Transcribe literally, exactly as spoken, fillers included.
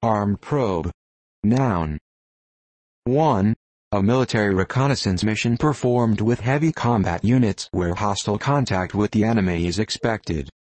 Armed probe. Noun. one. A military reconnaissance mission performed with heavy combat units where hostile contact with the enemy is expected.